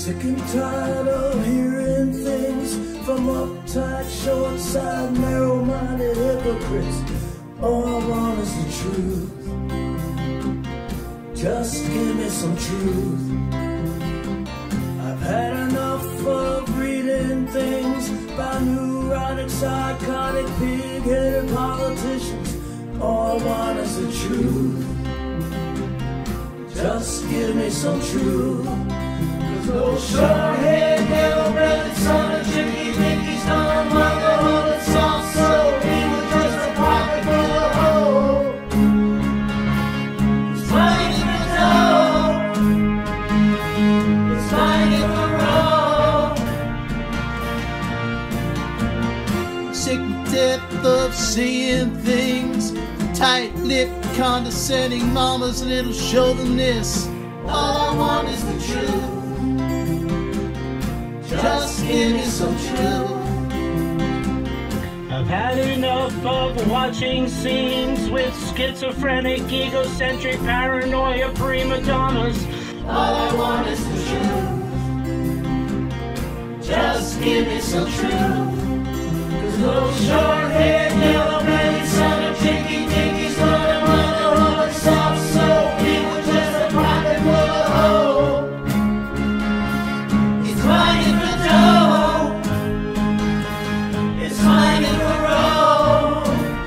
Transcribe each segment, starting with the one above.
Sick and tired of hearing things from uptight, short-sighted, narrow-minded hypocrites. All I want is the truth. Just give me some truth. I've had enough of reading things by neurotic, psychotic, pig-headed politicians. All I want is the truth. Just give me some truth. Cause no short-haired, yellow-bellied son of Jimmy Mickey's gonna mug a hundred soft soul. He was just a pocket full of hope. He's fighting for dough. He's fighting for road. Sick depth of seeing things, tight-lipped, condescending mama's little chauvinist. All I want is the truth. Just give me some truth. I've had enough of watching scenes with schizophrenic, egocentric, paranoia prima donnas. All I want is the truth. Just give me some truth. Cause no short-haired, yellow-bellied son of Chicky Dicky's gonna run a hundred soft soul. He was just a pocket full of hope. He's fighting for dough. He's fighting for road.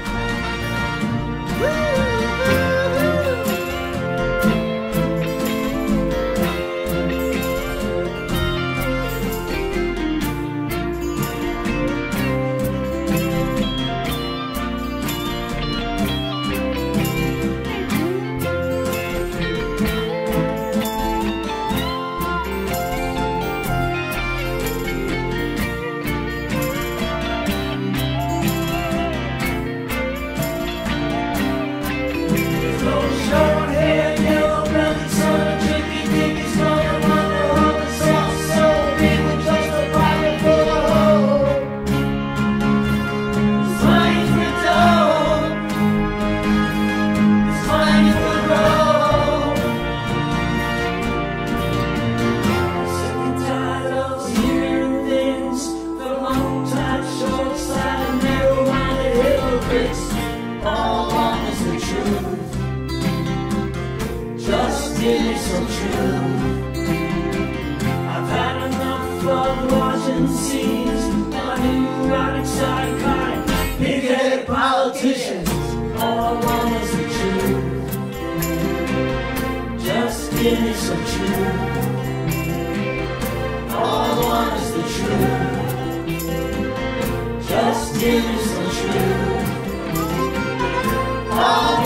Short-haired, yellow-bellied son of Chicky Dicky's gonna run a hundred soft soul. He was just a pocket full of hope. He's fighting for dough. He's fighting for road. Sick and tired of hearing things from long-tight, short-sighted, narrow-minded hypocrites. All I want is the truth. Just give me some truth. I've had enough of watching scenes by neurotic, psychotic, big-headed politicians. All I want is the truth. Just give me some truth. All I want is the truth. Just give me some truth. All